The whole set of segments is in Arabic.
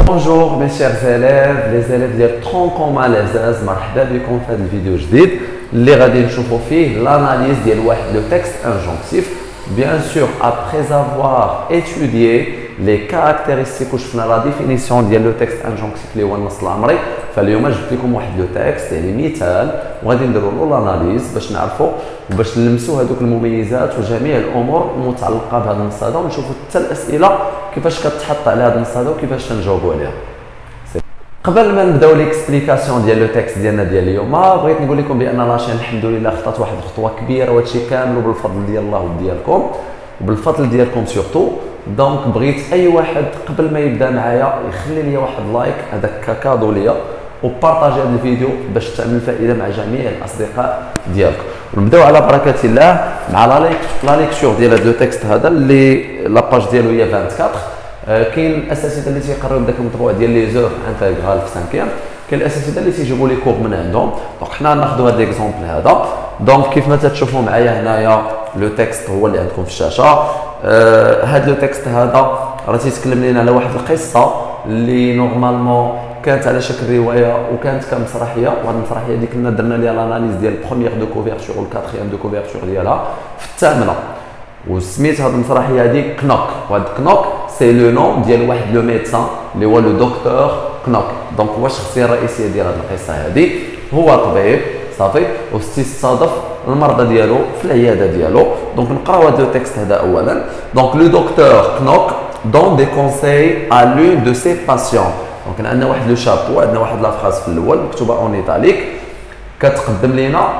Bonjour mes chers élèves, les élèves ديال ترونكوم لازاز، مرحبا بكم في هذا الفيديو الجديد اللي غادي نشوفوا فيه لاناليز ديال واحد لو تكست انجونكتيف. Bien sûr, après avoir étudié les caractéristiques وشفنا لا ديفينيسيون ديال لو تكست انجونكتيف اللي هو النص الامري، فاليوم جبت لكم واحد لو تكست يعني مثال وغادي نديروا له لاناليز باش نعرفوا وباش نلمسوا هذوك المميزات وجميع الامور المتعلقه بهذا النص هذا، ونشوفوا حتى الاسئله كيفاش كتحط على هذا النص هذا وكيفاش تنجاوبوا عليها. قبل ما نبداو ليكسبليكاسيون ديال لو تكست ديالنا ديال اليوم، بغيت نقول لكم بان لاشين الحمد لله خطات واحد الخطوه كبيره، وهادشي كامل بالفضل ديال الله وديالكم وبالفضل ديالكم سورتو. دونك بغيت اي واحد قبل ما يبدا معايا يخلي لي واحد لايك، هذاك كادو ليا، وبارطاجي هذا الفيديو باش تعمل فائده مع جميع الاصدقاء ديالك. ونبداو على بركه الله مع لا ليكتور ديال هذا لو تكست هذا اللي لاباج ديالو هي 24. كاين الاساتذه اللي تيقراو بداك المطبوع ديال لي زور انتغرال في 5 كاين الاساتذه اللي تيجيبوا لي كور من عندهم. دونك حنا ناخذوا هذا ليكزومبل هذا. دونك كيف ما تشوفوا معايا هنايا لو تكست هو اللي عندكم في الشاشه. هذا لو تكست هذا راه تيتكلم لنا على واحد القصه اللي نورمالمون كانت على شكل روايه وكانت كمسرحيه، وهذه المسرحيه اللي كنا درنا ليها لاناليز ديال البروميير دو كوفيرتور والكاتريام دو كوفيرتور ديالها في الثامنه، وسميت هذه المسرحيه هذه كنوك. وهذا كنوك سي لو نون ديال واحد لو ميدسان اللي هو لو دكتور كنوك. دونك هو الشخصيه الرئيسيه ديال هذه القصه هذه، هو طبيب صافي واستضاف المرضى ديالو في العياده ديالو. دونك نقراو هذا لو تكست هذا اولا. دونك لو دكتور كنوك دون دي كونساي ا لون دو سي باسيون. دونك عندنا واحد لو شابو، عندنا واحد لا في الاول مكتوبه اون ايطاليك كتقدم لنا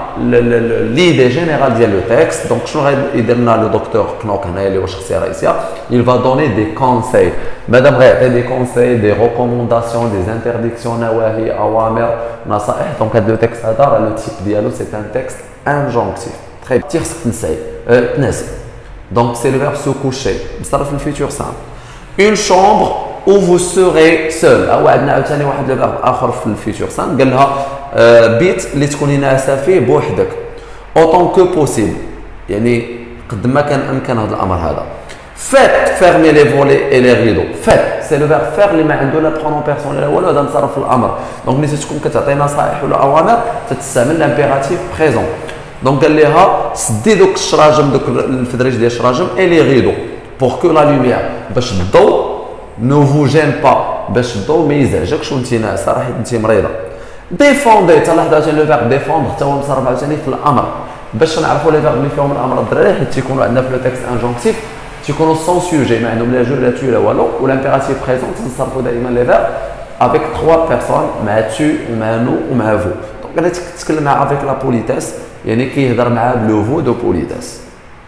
ليدي جينيرال ديال لو تكست. دونك شنو غيدير لنا لو دكتور كنوك هنايا اللي هو الشخصيه الرئيسيه؟ il va donner des conseils. مادام غيعطي دي كونساي دي ريكومونداسيون دي انترديكسيون نواهي اوامر نصائح. دونك هذا لو تكست هذا راه لو تيب ديالو سي ان تكست انجونكتيف. تري بيان خصك تنسي. دونك سي لو فيرب سو كوشي بصرف الفيتور سامبل. اون شامبر où vous serez seul. هو عندنا عاوتاني واحد لو فيرب اخر في الفيتور سامبل، قال لها بيت اللي تكوني ناعسه فيه بوحدك autant que possible، يعني قد ما كان امكان هذا الامر هذا. faites fermer les volets et les rideaux. faites c'est le verbe faire اللي ما عنده لا برونون بيرسونيل ولا هذا نتصرف في الامر. دونك ملي تكون كتعطي نصائح ولا اوامر تستعمل لامبيراتيف بريزون. دونك قال لها سدي دوك الشراجم، دوك الفدريج ديال الشراجم اي لي ريدو pour que la lumière باش الضوء نو فو جين با، باش الضوء ما يزعجكش وانت ناعسه راه انت مريضه. ديفوندي تلاحظوا عاوتاني لو فيرب ديفوندر حتى هو مصرف عاوتاني في الامر باش نعرفوا لي فيرب اللي فيهم الامر الدراري، حيت تيكونوا عندنا في لو تكست انجونكتيف تيكونوا سون سوجي، ما عندهم لا جو لا تو لا والو. والامبيراتيف بريزون تنصرفوا دائما لي فيرب افيك 3 بيرسون، مع تو ومع نو ومع فو. دونك انا تتكلم مع افيك لا بوليتيس، يعني كيهضر معاه بلو فو دو بوليتيس.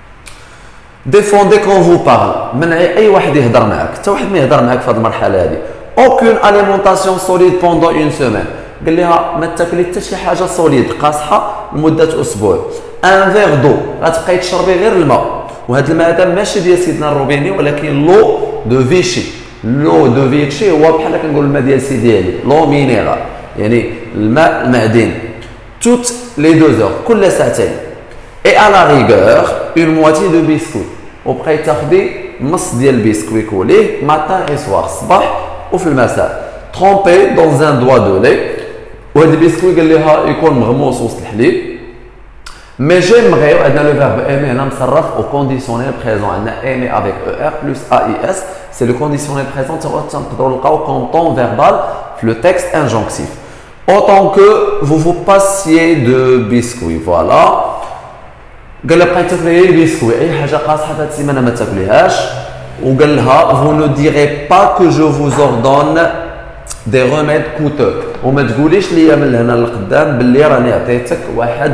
ديفوندي كون فو بارل، منعي اي واحد يهضر معاك، حتى واحد ما يهضر معاك في هذه المرحله هذه. اوكون اليمونطاسيون سوليد بوندون اون سيمين، قال لها ما تاكلي حتى شي حاجه سوليد قاصحه لمده اسبوع. ان فيغ دو، غتبقاي تشربي غير الماء، وهذا الماء هذا ماشي ديال سيدنا الروبيني ولكن لو دو فيشي. لو دو فيشي هو بحال كنقول الماء ديال سي ديالي، لو مينيرال يعني الماء المعدني. توت لي 2 heures، كل ساعتين. اي à la rigueur une moitié de biscuit، وبقاي تاخدي نص ديال البسكوي كوليه ماتان اي سوار، الصباح وفي المساء. ترومبي دون ان دوا دو لي، وهذا البسكوي قال لها يكون مغموس وسط الحليب. مي جيمغي، وعندنا لو فيرب ايمي هنا مصرف او كونديسيونيل بريزون، عندنا ايمي افيك او ار بلس ا اي اس، سي لو كونديسيونيل بريزون تنقدروا نلقاو كون طون فيربال في لو تكست انجونكتيف. autant que vous vous passiez de biscuits. voilà. قال لها بقيت تاكلي البسكوي، اي حاجه قاصحه هذه السيمانه ما تاكليهاش. وقال لها vous ne direz pas que je vous ordonne des remèdes coûteux، وما تقوليش ليا من هنا لقدام باللي راني عطيتك واحد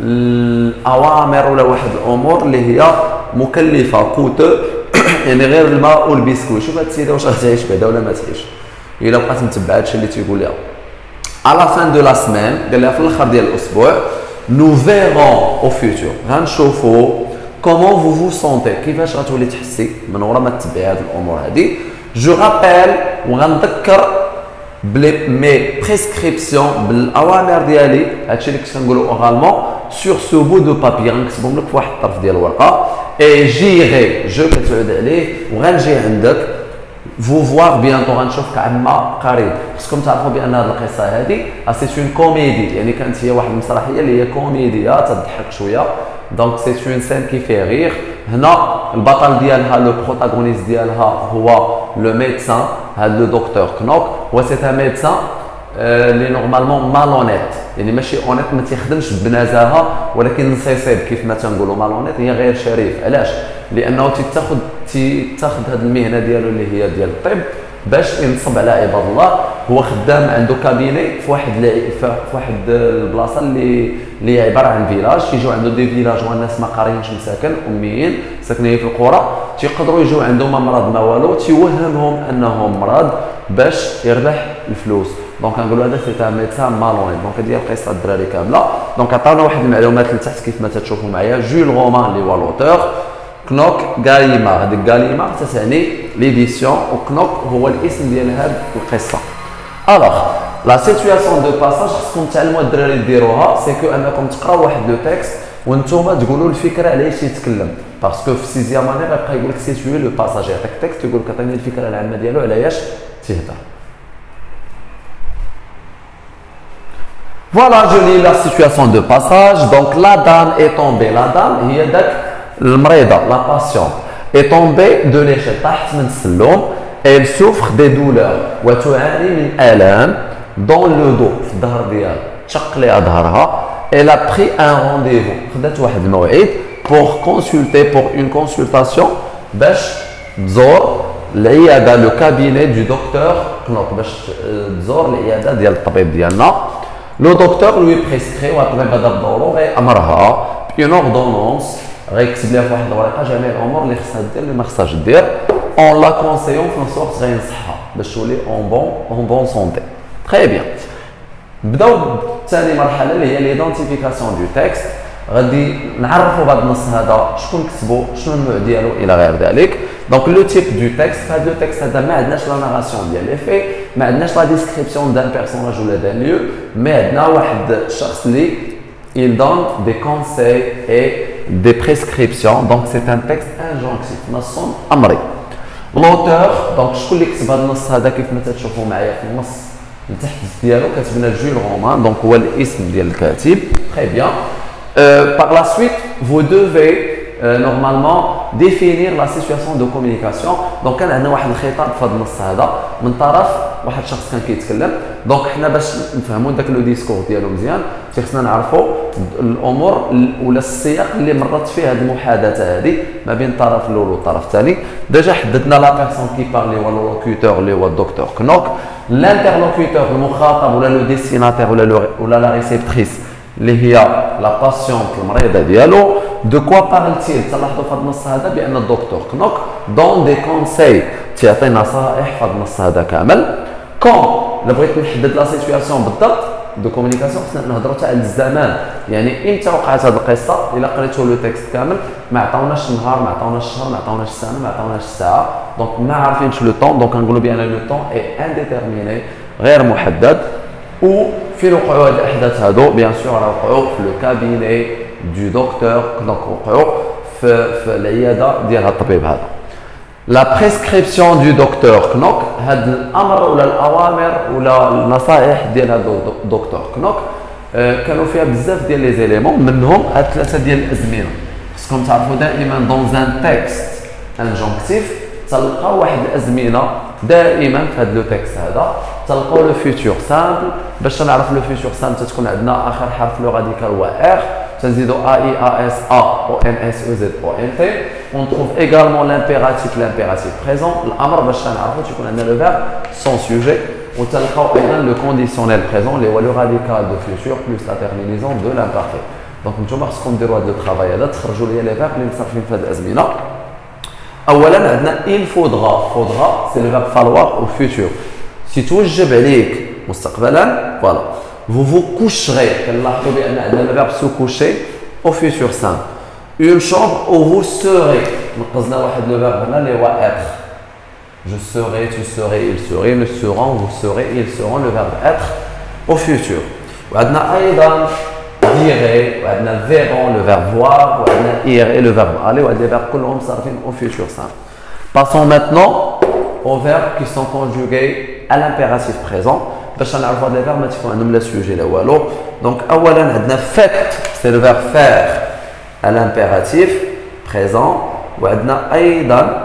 الاوامر ولا واحد الامور اللي هي مكلفه. كوتو يعني غير الماء والبسكوي. شوف هاد السيده واش غتعيش بعدا ولا ما تعيش الا بقات متبعه هادشي اللي تيقول لها. على فان دو لا سيمين، قال لها في الاخر ديال الاسبوع، nous verrons au futur، غنشوفوا comment vous vous sentez، كيفاش غتولي تحسي من ورا ما تتبعي هذه الامور هذه. جو رابيل، وغنذكر بلي مي بريسكريبسيون بالاوامر ديالي، هادشي اللي كنت كنقولوا اورالمون سور سو بو دو بابي، غنكتبهم لك في واحد الطرف ديال الورقه. اي جيغي جو كتعود عليه، وغنجي عندك vous voir bientôt غنشوفك عما قريب. خصكم تعرفوا بان هذه القصه هذه سي اون كوميدي، يعني كانت هي واحد المسرحيه اللي هي كوميديا تضحك شويه. دونك سي اون سين كي في ريغ. هنا البطل ديالها لو بروتاغونيست ديالها هو لو ميدسان، هذا لو دكتور كنوك، و سي ان ميدسان اللي نورمالمون مالونيت، يعني ماشي اونيت، ما تيخدمش بنزاهه، ولكن نصيصيب كيف ما تنقولوا مالونيت، هي غير شريف. علاش؟ لانه تاخذ هذه المهنه ديالو اللي هي ديال الطب باش ينصب على عباد الله. هو خدام عنده كابيني في واحد البلاصه اللي عباره عن فيلاج، كيجيو عنده دي فيلاج والناس ما قاريينش مساكن اميين ساكنين في القرى، تيقدروا يجيو عندهم مرض ما والو، تيوهمهم انهم مرض باش يربح الفلوس. دونك كنقولوا هذا سي ان ميدسان مالونيت. دونك هذه هي القصه الدراري كامله. دونك عطاونا واحد المعلومات لتحت كيف ما تشوفوا معايا. جول رومان اللي هو لوتور، كنوك غاليمار، هذيك غاليمار تعني ليديسيون، وكنوك هو الاسم ديال هذه القصه. الوغ لا سيتوياسيون دو باساج خصكم تعلموا الدراري ديروها، سي كو انكم تقراو واحد لو تيكست وانتم تقولوا الفكره علاش يتكلم، باسكو في سيزيام اني غيبقى يقول لك سيتوي لو باساج، يعطيك تيكست يقول لك عطيني الفكره العامه ديالو علاش تيهضر. Voilà, je lis la situation de passage. Donc la dame est tombée. La dame هي داك المريضة، la patiente est tombée de l'échelle، طاحت من السلم. Elle souffre des douleurs وتعاني من آلام dans le dos، في الظهر ديالها، تشق ليها ظهرها. Elle a pris un rendez-vous، خدات واحد الموعد pour consulter pour une consultation باش تزور العيادة لو كابيني دو دكتور كنوك، باش تزور العيادة ديال الطبيب ديالنا. لو دكتور لوي بريسكري، والطبيب هذا بدورو غيأمرها بيون اوردونونس، غيكتب لها في واحد الورقه جميع الامور اللي خصها دير اللي ما خصهاش دير، اون لا كونسيون في نفس الوقت غينصحها باش تولي اون بون سونتي. تري بيان. بداو بثاني مرحله اللي هي ليدونتيفيكاسيون دو تيكست. غادي نعرفوا بهذا النص هذا شكون كتبو، شنو النوع ديالو الى غير ذلك. دونك لو تيب دو تيكست، هذا لو تيكست هذا ما عندناش لا ناراسيون ديال لي في، ما عندناش لا ديسكريبسيون دان بيرسوناج ولا دان ليو، مي عندنا واحد الشخص اللي il donne des conseils et des prescriptions. Donc c'est un texte injonctif، نص امري. l'auteur، دونك شكون اللي كتب هذا النص هذا كيف ما تشوفوا معايا في النص لتحت ديالو كتبنا جول رومان، دونك هو الاسم ديال الكاتب. très bien. Par la suite, vous devez normalement définir la situation de communication. Donc كان عندنا واحد الخطاب في هذا النص هذا من طرف واحد الشخص كان كيتكلم. دونك حنا باش نفهموا داك لو ديسكور ديالو مزيان خصنا نعرفوا الامور ولا السياق اللي مرت فيه هذه المحادثه هذه ما بين الطرف الاول والطرف الثاني. ديجا حددنا لا بيرسون كي بارلي هو لوكوتور اللي هو الدكتور كنوك، الانترلوكوتور المخاطب ولا لو ديستيناتير ولا لا ريسيبتريس اللي هي لا باسيونت المريضه ديالو. دو كوا بارلتيل، تلاحظوا في هذا النص هذا بان الدكتور كنوك دون دي كونساي، تعطي نصائح في هذا النص هذا كامل. كون الا بغيت نحدد لا سيتوياسيون بالضبط دو كومونيكاسيون خصنا نهضروا حتى على الزمان، يعني امتى وقعت هذه القصه. الا قريتوا لو تيكست كامل ما عطاوناش النهار، ما عطاوناش الشهر، ما عطاوناش السنه، ما عطاوناش الساعه، دونك ما عارفينش لو طون. دونك كنقولوا بان لو طون اي انديتيرميني، غير محدد. وفين وقعوا هاد الاحداث هادو؟ بيان سور وقعوا في لو كابيني دو دكتور كنوك، وقعوا في العياده ديال هاد الطبيب هذا. لا بريسكريبسيون دو دكتور كنوك، هاد الامر ولا الاوامر ولا النصائح ديال هاد الدكتور كنوك كانوا فيها بزاف ديال لي زيليمون، منهم هاد ثلاثه ديال الازمنه. خصكم تعرفوا دائما دون ان تيكست انجونكتيف تلقاو واحد الازمنه دائما في هذا لو تيكست هذا. تلقاو لو فيتور سامبل، باش نعرف لو فيتور سامبل تكون عندنا اخر حرف لو غاديكال هو ار، تنزيدو ا اي ا اس ا او ان اس او زد او ان تي. اون تروف ايغالمون لامبيراتيف بريزون، الامر باش نعرفوا تكون عندنا لو فيرب سون سوجي. وتلقاو ايضا لو كونديسيونيل بريزون اللي هو لو غاديكال دو فيتور بلس لا تيرمينيزون دو لامبارفي. دونك نتوما خصكم ديروا هذا الترافاي هذا، تخرجوا لي لي فيرب اللي مصرفين في هذه الازمنه. اولا عندنا il faudra c'est le verbe falloir au futur. si توجب عليك مستقبلا فوالا vous vous coucherez، كنلاحظوا بان عندنا le verbe se coucher au futur simple. une chambre où vous serez، نقصنا واحد le verbe هنا اللي هو être. je serai، tu serais، il serait، nous serons، vous serez، ils seront، le verbe être au futur. وعندنا ايضا dirait، وعندنا verront le verbe voir، وعندنا irait le verbe aller، وهاد les verbes كلهم صارفين au futur simple. Passons maintenant aux verbes qui sont conjugués à l'impératif présent. باش نعرفوا هاد لي فيرب ما تكون عندهم لا سوجي لا والو. دونك اولا عندنا فات سي لو فيرب فير à l'impératif présent وعندنا ايضا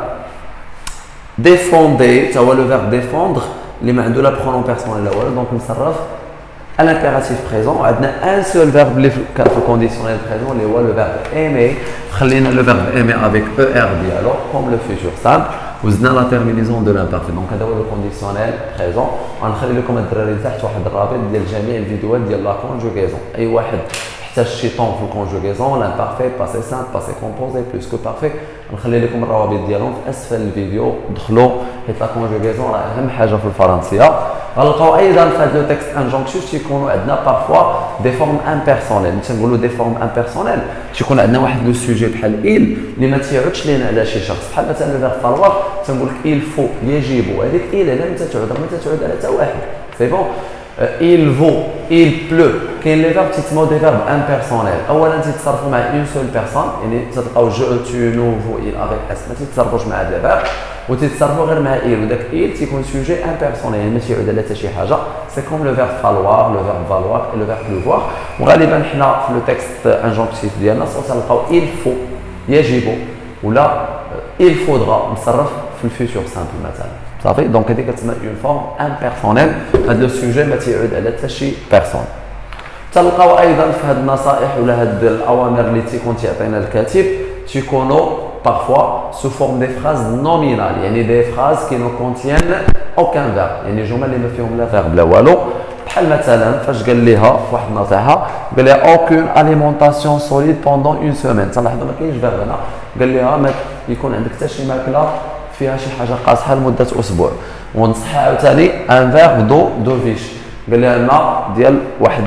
défendre تا هو لو فيرب défendre اللي ما عنده لا برونون بيرسونيل لا والو دونك نصرف à l'impératif présent وعندنا un seul verbe اللي كان في الكونديسيونيل présent اللي هو لو فيرب aimer خلينا لو فيرب aimer avec er ديالو comme le futur simple وزدنا لا تيرمينيزون دو لامبارفي دونك هذا هو لو كونديسيونيل بريزون. غنخلي لكم الدراري تحت واحد الرابط ديال جميع الفيديوهات ديال لا كونجوغيزون اي واحد احتاج شي طون في الكونجوغيزون لامبارفي باسي سامبل باسي كومبوزي بلوس كو بارفي غنخلي لكم الروابط ديالهم في اسفل الفيديو دخلوا حيت لا كونجوغيزون راه اهم حاجه في الفرنسيه. غنلقاو ايضا في هذا لو تكست انجونكتيف تيكونوا عندنا بارفوا دي فورم امبيرسونيل ملي تنقولوا دي فورم امبيرسونيل تيكون عندنا واحد لو سوجي بحال il اللي ما تيعودش لينا على شي شخص بحال مثلا لو فيرب فالوار تنقول لك il faut يجب هذيك il هنا متى تعود على حتى واحد سي بون il vaut il pleut كاين لي فيرب تيتسموا دي فيرب امبيرسونيل اولا تيتصرفوا مع اون سول بيرسون يعني تلقاو جو تو نو فو il avec اس ما تيتصرفوش مع هاد لي فيرب وتيتصرفوا غير مع il وداك il تيكون سوجي امبيرسونيل يعني ما تيعود على حتى شي حاجه سي كوم لو فيرب فالوار لو فيرب فالوار لو فيرب بلوفوار وغالبا حنا في لو تكست انجونكتيف ديالنا تلقاو il faut يجب ولا il faudra مصرف في الفيتور سامبل مثلا صافي دونك هذه كتسمى اون فورم امبيرسونيل هذا لو سوجي ما تيعود على حتى شي بيرسون. تلقاو ايضا في هاد النصائح ولا هاد الاوامر اللي تيكون تيعطينا الكاتب تيكونوا parfois sous forme des phrases nominales يعني des phrases qui ne contiennent aucun verbe يعني جمل اللي ما فيهم لا فيرب لا والو بحال مثلا فاش قال ليها في واحد النصيحه قال لها aucune alimentation solide pendant une semaine تلاحظوا ما كاينش فيرب هنا قال لها ما يكون عندك حتى شي ماكله فيها شي حاجه قاصحه لمده اسبوع. ونصحها عاوتاني ان فيرب دو فيش قال لها الماء ديال واحد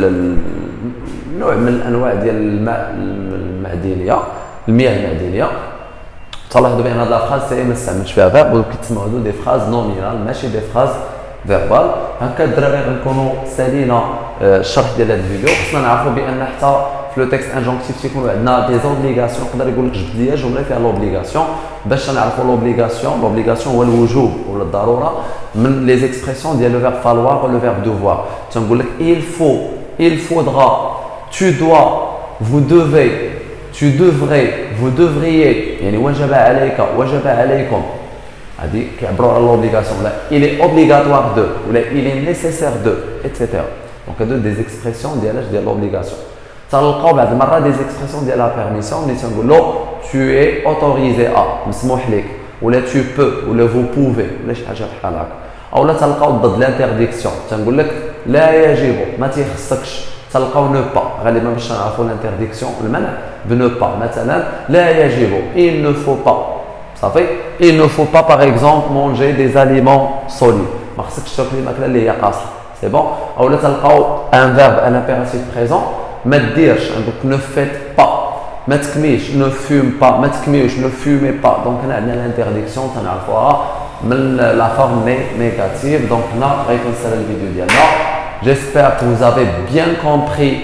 نوع من الانواع ديال الماء المعدنيه المياه المعدنيه. تلاحظوا بان هاد لا فراز سي ما استعملتش فيها فيرب وكيتسموا هادو دي فراز نومينال ماشي دي فراز فيربال. هكا الدراري غنكونوا سالينا الشرح ديال هذا الفيديو. خصنا نعرفوا بان حتى في لو تكست انجونكتيف تيكونوا عندنا دي زوبليغاسيون يقدر يقول لك جبد لي جمله فيها لوبليغاسيون باش نعرفوا لوبليغاسيون هو الوجوب ولا الضروره من لي زيكسبرسيون ديال لو فيرب فالوار ولو فيرب دوفوار. تنقول لك il faudra tu dois vous devez tu devrais vous devriez يعني وجب عليك وجب عليكم هذه كيعبروا على لوبليغاسيون ولا il est obligatoire de ولا il est nécessaire de etc. دونك هادو دي زيكسبرسيون ديال لوبليغاسيون. تلقاو بعض المرات دي زيكسبرسيون ديال لا بيرميسيون ملي تنقول له tu es autorisé à مسموح لك ولا tu peux ولا vous pouvez ولا شي حاجه بحال هكا. اولا تلقاو ضد لانترديكسيون تنقول لك لا يجب ما تيخصكش. تلقاو نو با غالبا باش نعرفوا لانترديكسيون المنع بنو با مثلا لا يجب il ne faut pas صافي il ne faut pas par exemple manger des aliments solides ما خصكش تاكل الماكله اللي هي قاصحه سي بون. اولا تلقاو ان فيرب ان امبيراتيف بريزون ما ديرش عندك نو فيت با ما تكميش نو فيم با ما تكميوش نو فيمي با دونك هنا عندنا لانترديكسيون تنعرفوها من لا فورم نيجاتيف. دونك هنا غيكون سهل الفيديو ديالنا. J'espère que vous avez bien compris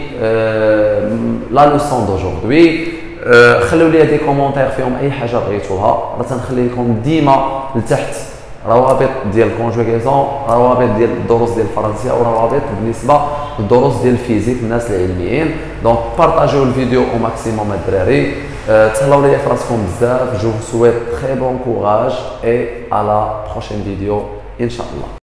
la leçon d'aujourd'hui. خلوا لي دي كومونتير فيهم اي حاجه بغيتوها راه تنخلي لكم ديما لتحت روابط ديال الكونجوغيزون روابط ديال الدروس ديال الفرنسيه وروابط بالنسبه للدروس ديال الفيزيك الناس العلميين. دونك بارطاجيو الفيديو او ماكسيموم الدراري. تهلاو ليا في راسكم بزاف. جو سويت تري بون كوراج اي على بروشين فيديو ان شاء الله.